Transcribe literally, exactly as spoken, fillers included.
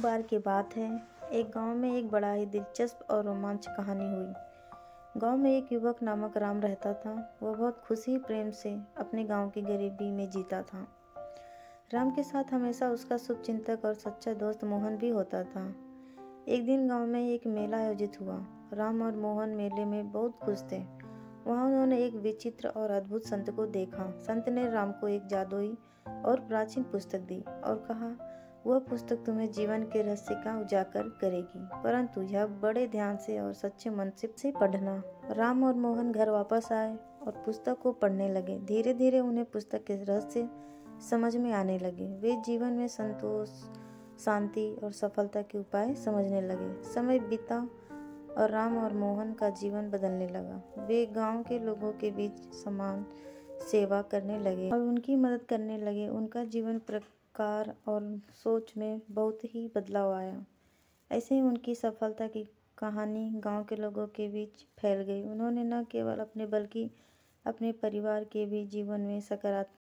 बार की बात है, एक गांव में एक बड़ा ही दिलचस्प और रोमांचक कहानी हुई। गांव में एक युवक नामक राम रहता था। वह बहुत खुशी प्रेम से अपने गांव की गरीबी में जीता था। राम के साथ हमेशा उसका शुभचिंतक और सच्चा दोस्त मोहन भी होता था। एक दिन गांव में एक मेला आयोजित हुआ। राम और मोहन मेले में बहुत खुश थे। वहां उन्होंने एक विचित्र और अद्भुत संत को देखा। संत ने राम को एक जादुई और प्राचीन पुस्तक दी और कहा, वह पुस्तक तुम्हें जीवन के रहस्य का उजागर करेगी, परंतु यह बड़े ध्यान से और सच्चे मन से पढ़ना। राम और मोहन घर वापस आए और पुस्तक को पढ़ने लगे। धीरे धीरे उन्हें पुस्तक के रहस्य समझ में आने लगे। वे जीवन में संतोष, शांति और सफलता के उपाय समझने लगे। समय बीता और राम और मोहन का जीवन बदलने लगा। वे गांव के लोगों के बीच समान सेवा करने लगे और उनकी मदद करने लगे। उनका जीवन प्रकार और सोच में बहुत ही बदलाव आया। ऐसे ही उनकी सफलता की कहानी गांव के लोगों के बीच फैल गई। उन्होंने न केवल अपने बल्कि अपने परिवार के भी जीवन में सकारात्मक